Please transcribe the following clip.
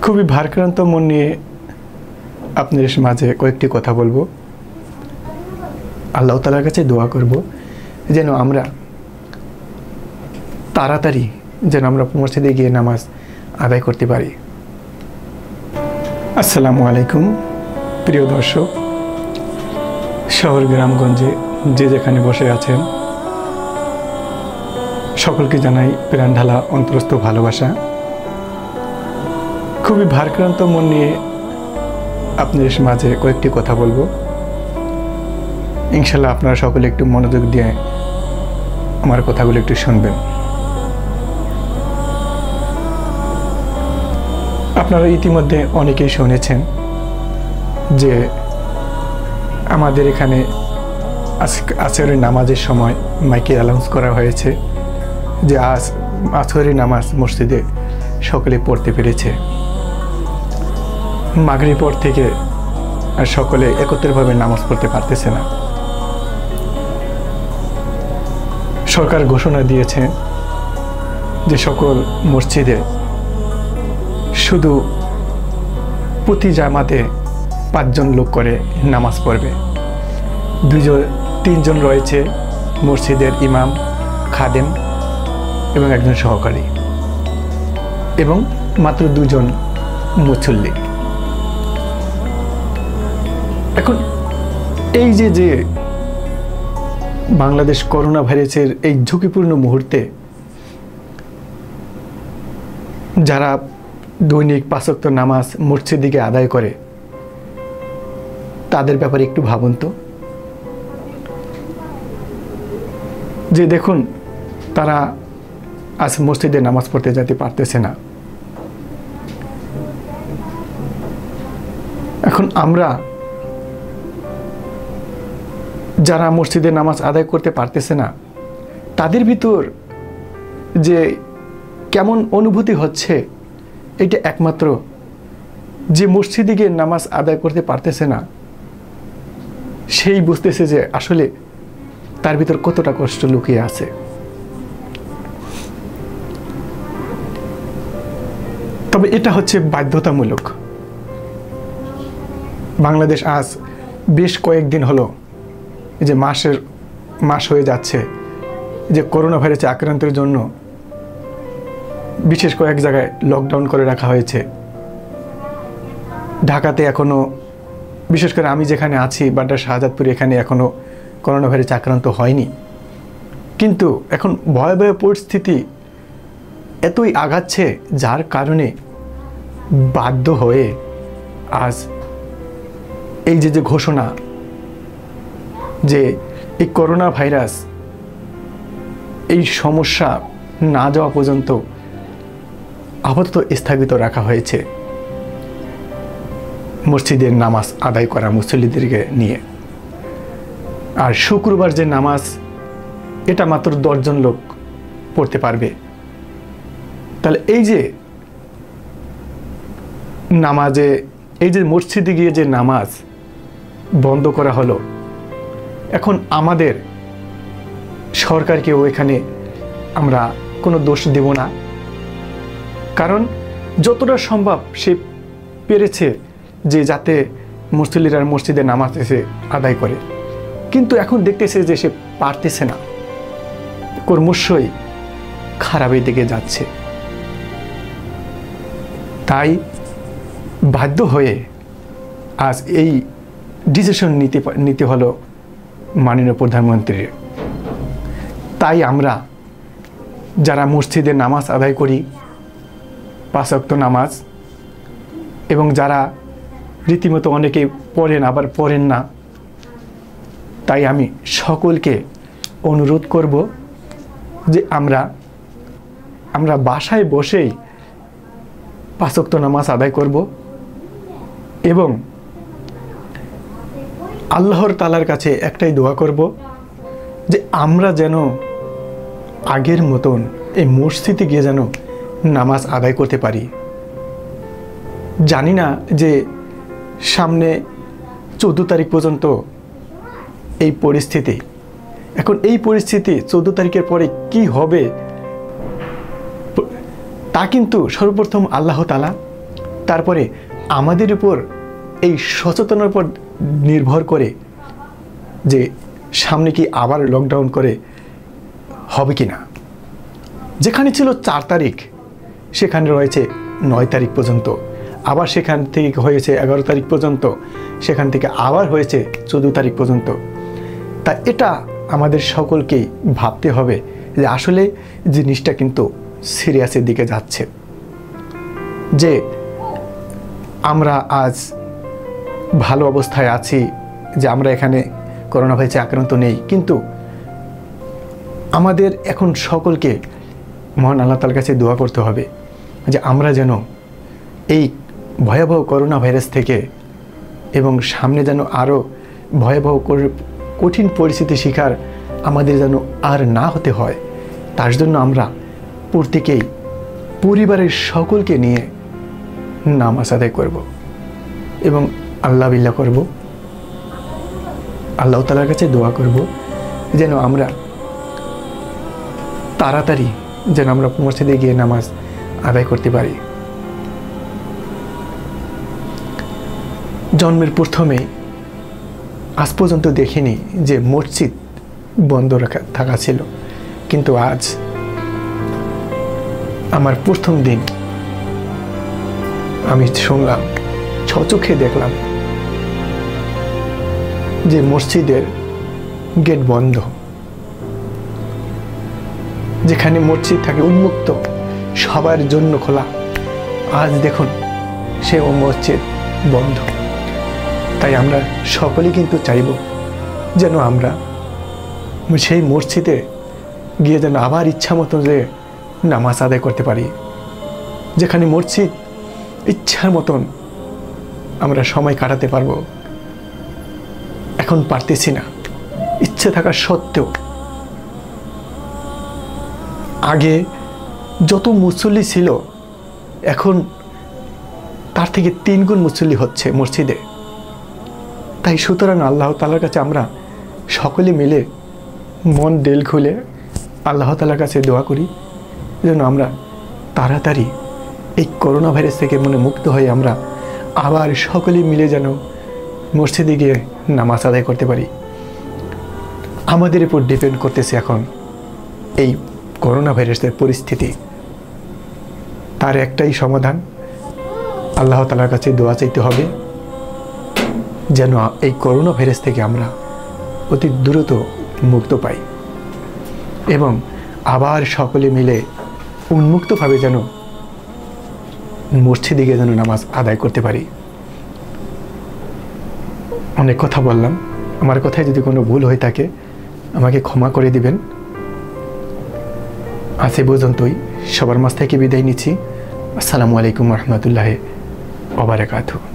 খুবই ভারাক্রান্ত মন নিয়ে আপনাদের মাঝে কয়েকটি কথা বলবো। আল্লাহ তাআলার কাছে দোয়া করব যেন আমরা তাড়াতাড়ি মসজিদে গিয়ে নামাজ আদায় করতে পারি। আসসালামু আলাইকুম প্রিয় দর্শক, শহর গ্রামগঞ্জে যে যেখানে বসে আছেন সকলকে জানাই প্রাণ ঢালা অন্তরস্থ ভালোবাসা। খুবই ভারাক্রান্ত মন নিয়ে আপনাদের মাঝে কয়েকটি কথা বলবো। ইনশাল্লাহ আপনারা সকলে একটু মনোযোগ দিয়ে আমার কথাগুলো একটু শুনবেন। আপনারা ইতিমধ্যে অনেকেই শুনেছেন যে আমাদের এখানে আসরের নামাজের সময় মাইকে অ্যানাউন্স করা হয়েছে যে আজ আসরের নামাজ মসজিদে সকলে পড়তে পেরেছে। মাগরিব পর থেকে আর সকলে একত্রিতভাবে নামাজ পড়তে পারতেছে না। সরকার ঘোষণা দিয়েছে যে সকল মসজিদে শুধু প্রতি জামাতে 5 জন লোক করে নামাজ পড়বে। 2-3 জন রয়েছে মসজিদের ইমাম, খাদেম এবং একজন সহকারী, এবং মাত্র 2 জন মুসল্লি। এখন এই যে বাংলাদেশ করোনা ভাইরাসের এই ঝুঁকিপূর্ণ মুহূর্তে যারা দৈনিক 5 ওয়াক্ত নামাজ মসজিদে গিয়ে আদায় করে তাদের ব্যাপারে একটু ভাবুন তো, যে দেখুন তারা আজ মসজিদে নামাজ পড়তে যেতে পারতেছে না। এখন আমরা যারা মসজিদে নামাজ আদায় করতে পারতেছে না তাদের ভিতর যে কেমন অনুভূতি হচ্ছে এটা একমাত্র যে মসজিদে গিয়ে নামাজ আদায় করতে পারতেছে না সেই বুঝতেছে যে আসলে তার ভিতর কতটা কষ্ট লুকিয়ে আছে। তবে এটা হচ্ছে বাধ্যতামূলক। বাংলাদেশ আজ বেশ কয়েকদিন হলো যে মাস হয়ে যাচ্ছে যে করোনা ভাইরাসে আক্রান্তের জন্য বিশেষ কয়েক জায়গায় লকডাউন করে রাখা হয়েছে। ঢাকাতে এখনো, বিশেষ করে আমি যেখানে আছি বাড্ডার শাহজাদপুরে, এখানে এখনো করোনা ভাইরাসে আক্রান্ত হয়নি, কিন্তু এখন ভয়াবহ পরিস্থিতি এতই আগাচ্ছে যার কারণে বাধ্য হয়ে আজ এই যে ঘোষণা যে এই করোনা ভাইরাস এই সমস্যা না যাওয়া পর্যন্ত আপাতত স্থগিত রাখা হয়েছে মসজিদের নামাজ আদায় করা মুসল্লিদেরকে নিয়ে। আর শুক্রবার যে নামাজ এটা মাত্র 10 জন লোক পড়তে পারবে। তাহলে এই যে নামাজে, এই যে মসজিদে গিয়ে যে নামাজ বন্ধ করা হলো, এখন আমাদের সরকারকেও এখানে আমরা কোনো দোষ দেব না, কারণ যতটা সম্ভব সে পেরেছে যে যাতে মুসল্লিরা মসজিদে নামাজ এসে আদায় করে, কিন্তু এখন দেখতেছে যে সে পারতেছে না, ক্রমশই খারাপের দিকে যাচ্ছে। তাই বাধ্য হয়ে আজ এই ডিসিশন নিতে হলো মাননীয় প্রধানমন্ত্রীর। তাই আমরা যারা মসজিদে নামাজ আদায় করি 5 ওয়াক্ত নামাজ, এবং যারা রীতিমতো অনেকে পড়েন আবার পড়েন না, তাই আমি সকলকে অনুরোধ করব যে আমরা বাসায় বসেই 5 ওয়াক্ত নামাজ আদায় করব এবং আল্লাহর তাআলার কাছে একটাই দোয়া করব যে আমরা যেন আগের মতন এই মসজিদে গিয়ে যেন নামাজ আদায় করতে পারি। জানি না যে সামনে 14 তারিখ পর্যন্ত এই পরিস্থিতি, এখন এই পরিস্থিতি 14 তারিখের পরে কি হবে তা কিন্তু সর্বপ্রথম আল্লাহ তাআলা তারপরে আমাদের উপর এই সচেতনার উপর নির্ভর করে যে সামনে কি আবার লকডাউন করে হবে কি না। যেখানে ছিল 4 তারিখ সেখানে রয়েছে 9 তারিখ পর্যন্ত, আবার সেখান থেকে হয়েছে 11 তারিখ পর্যন্ত, সেখান থেকে আবার হয়েছে 14 তারিখ পর্যন্ত। তা এটা আমাদের সকলকেই ভাবতে হবে যে আসলে জিনিসটা কিন্তু সিরিয়াসের দিকে যাচ্ছে, যে আমরা আজ ভালো অবস্থায় আছি, যে আমরা এখানে করোনা ভাইরাসে আক্রান্ত নেই, কিন্তু আমাদের এখন সকলকে মহান আল্লাহ তাআলার কাছে দোয়া করতে হবে যে আমরা যেন এই ভয়াবহ করোনা ভাইরাস থেকে এবং সামনে যেন আরও ভয়াবহ কঠিন পরিস্থিতি শিকার আমাদের যেন আর না হতে হয়, তার জন্য আমরা প্রত্যেকেই পরিবারের সকলকে নিয়ে নামাজ আদায় করব এবং আল্লাহ বিল্লাহ করব, আল্লাহ তাআলার কাছে দোয়া করব যেন আমরা তাড়াতাড়ি যেন আমরা মসজিদে গিয়ে নামাজ আদায় করতে পারি। জন্মের প্রথমে আজ পর্যন্ত দেখিনি যে মসজিদ বন্ধ থাকা ছিল, কিন্তু আজ আমার প্রথম দিন আমি শুনলাম, স্বচক্ষে দেখলাম যে মসজিদের গেট বন্ধ। যেখানে মসজিদ থাকে উন্মুক্ত সবার জন্য খোলা, আজ দেখুন সে মসজিদ বন্ধ। তাই আমরা সকলেই কিন্তু চাইব যেন আমরা সেই মসজিদে গিয়ে যেন আবার ইচ্ছা মতো যে নামাজ আদায় করতে পারি, যেখানে মসজিদ ইচ্ছার মতন আমরা সময় কাটাতে পারবো। এখন পারতেছি না, ইচ্ছে থাকা সত্ত্বেও। আগে যত মুসল্লি ছিল এখন তার থেকে 3 গুণ মুসল্লি হচ্ছে মসজিদে। তাই সুতরাং আল্লাহ তাআলার কাছে আমরা সকলে মিলে মন দিল খুলে আল্লাহ তাআলার কাছে দোয়া করি যেন আমরা তাড়াতাড়ি এই করোনা ভাইরাস থেকে মুক্ত হয়ে আমরা আবার সকলে মিলে যেন মসজিদে গিয়ে নামাজ আদায় করতে পারি। আমাদের উপর ডিপেন্ড করতেছে এখন এই করোনা ভাইরাসের পরিস্থিতি। তার একটাই সমাধান, আল্লাহ তাআলার কাছে দোয়া চাইতে হবে যেন এই করোনা ভাইরাস থেকে আমরা অতি দ্রুত মুক্ত পাই এবং আবার সকলে মিলে উন্মুক্তভাবে যেন মসজিদে গিয়ে যেন নামাজ আদায় করতে পারি। অনেক কথা বললাম, আমার কথায় যদি কোনো ভুল হয়ে থাকে আমাকে ক্ষমা করে দিবেন। আজ এই পর্যন্তই, সবার মাঝ থেকে বিদায় নিচ্ছি। আসসালামু আলাইকুম ওয়া রাহমাতুল্লাহি ওয়া বারাকাতুহু।